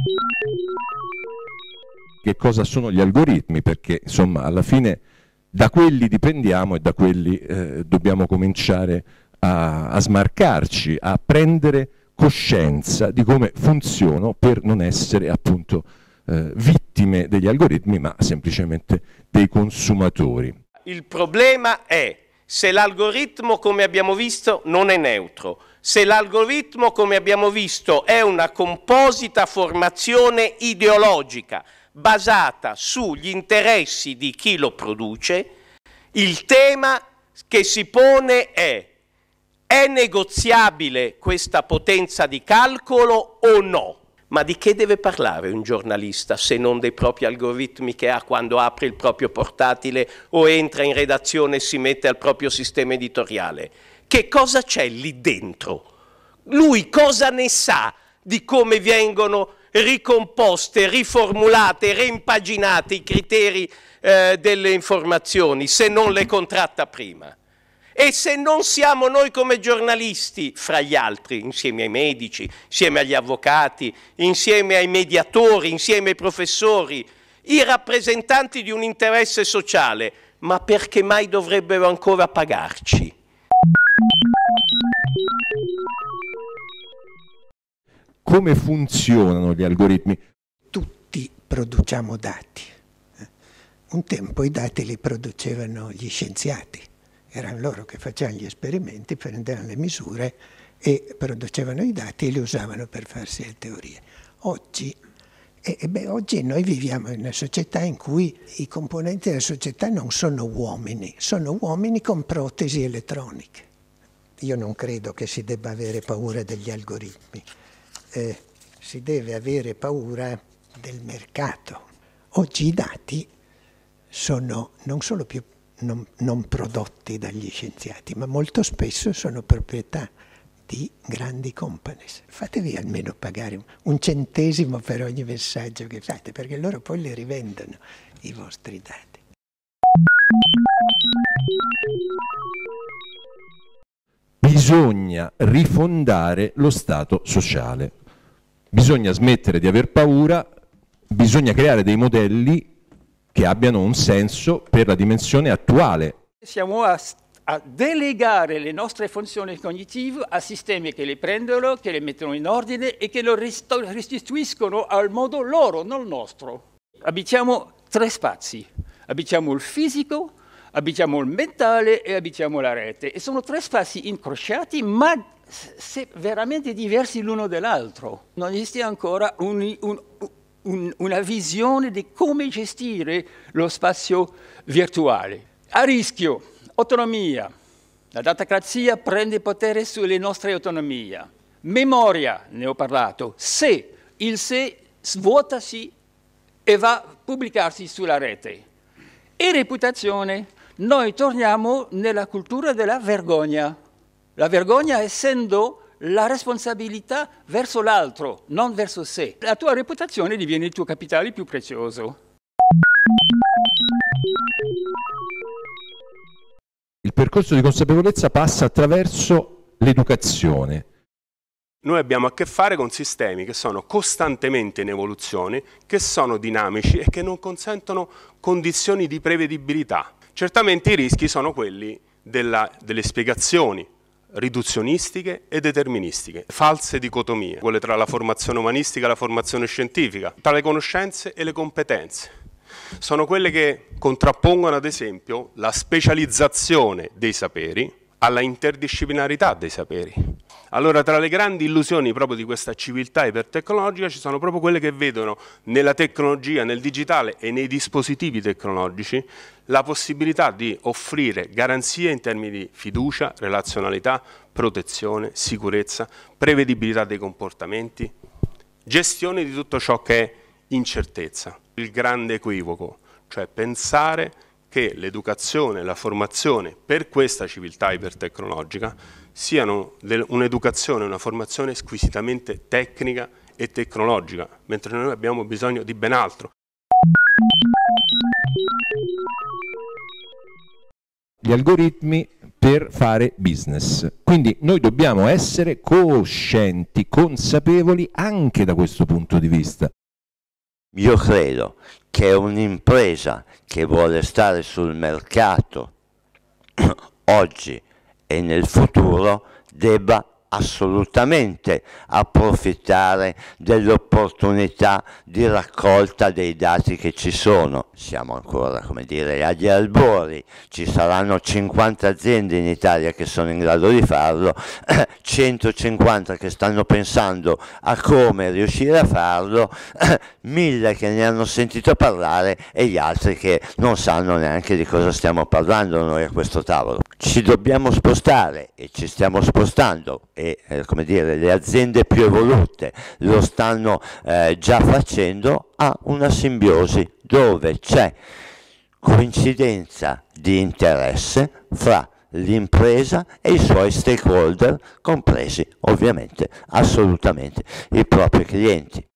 Che cosa sono gli algoritmi? Perché insomma alla fine da quelli dipendiamo e da quelli dobbiamo cominciare a smarcarci, a prendere coscienza di come funzionano per non essere appunto vittime degli algoritmi, ma semplicemente dei consumatori. Il problema è se l'algoritmo, come abbiamo visto, non è neutro, se l'algoritmo, come abbiamo visto, è una composita formazione ideologica basata sugli interessi di chi lo produce, il tema che si pone è negoziabile questa potenza di calcolo o no? Ma di che deve parlare un giornalista se non dei propri algoritmi che ha quando apre il proprio portatile o entra in redazione e si mette al proprio sistema editoriale? Che cosa c'è lì dentro? Lui cosa ne sa di come vengono ricomposte, riformulate, reimpaginate i criteri delle informazioni se non le contratta prima? E se non siamo noi come giornalisti, fra gli altri, insieme ai medici, insieme agli avvocati, insieme ai mediatori, insieme ai professori, i rappresentanti di un interesse sociale, ma perché mai dovrebbero ancora pagarci? Come funzionano gli algoritmi? Tutti produciamo dati. Un tempo i dati li producevano gli scienziati. Erano loro che facevano gli esperimenti, prendevano le misure e producevano i dati e li usavano per farsi le teorie. Oggi noi viviamo in una società in cui i componenti della società non sono uomini con protesi elettroniche. Io non credo che si debba avere paura degli algoritmi, si deve avere paura del mercato. Oggi i dati sono non solo più non prodotti dagli scienziati, ma molto spesso sono proprietà di grandi companies. Fatevi almeno pagare un centesimo per ogni messaggio che fate, perché loro poi li rivendono i vostri dati. Bisogna rifondare lo Stato sociale, bisogna smettere di aver paura, bisogna creare dei modelli che abbiano un senso per la dimensione attuale. Siamo a delegare le nostre funzioni cognitive a sistemi che le prendono, che le mettono in ordine e che lo restituiscono al modo loro, non nostro. Abitiamo tre spazi. Abitiamo il fisico, abitiamo il mentale e abitiamo la rete. E sono tre spazi incrociati, ma veramente diversi l'uno dall'altro. Non esiste ancora una visione di come gestire lo spazio virtuale. A rischio, autonomia. La datacrazia prende potere sulle nostre autonomie. Memoria, ne ho parlato. Il sé svuotasi e va a pubblicarsi sulla rete. E reputazione, noi torniamo nella cultura della vergogna. La vergogna essendo la responsabilità verso l'altro, non verso sé. La tua reputazione diviene il tuo capitale più prezioso. Il percorso di consapevolezza passa attraverso l'educazione. Noi abbiamo a che fare con sistemi che sono costantemente in evoluzione, che sono dinamici e che non consentono condizioni di prevedibilità. Certamente i rischi sono quelli delle spiegazioni riduzionistiche e deterministiche, false dicotomie, quelle tra la formazione umanistica e la formazione scientifica, tra le conoscenze e le competenze. Sono quelle che contrappongono ad esempio la specializzazione dei saperi alla interdisciplinarità dei saperi. Allora tra le grandi illusioni proprio di questa civiltà ipertecnologica ci sono proprio quelle che vedono nella tecnologia, nel digitale e nei dispositivi tecnologici la possibilità di offrire garanzie in termini di fiducia, relazionalità, protezione, sicurezza, prevedibilità dei comportamenti, gestione di tutto ciò che è incertezza. Il grande equivoco, cioè pensare che l'educazione e la formazione per questa civiltà ipertecnologica siano un'educazione, una formazione squisitamente tecnica e tecnologica, mentre noi abbiamo bisogno di ben altro. Gli algoritmi per fare business. Quindi noi dobbiamo essere coscienti, consapevoli anche da questo punto di vista. Io credo che un'impresa che vuole stare sul mercato oggi e nel futuro debba assolutamente approfittare dell'opportunità di raccolta dei dati che ci sono. Siamo ancora, come dire, agli albori, ci saranno 50 aziende in Italia che sono in grado di farlo, 150 che stanno pensando a come riuscire a farlo, 1000 che ne hanno sentito parlare e gli altri che non sanno neanche di cosa stiamo parlando noi a questo tavolo. Ci dobbiamo spostare e ci stiamo spostando e come dire, le aziende più evolute lo stanno già facendo a una simbiosi dove c'è coincidenza di interesse fra l'impresa e i suoi stakeholder, compresi ovviamente assolutamente i propri clienti.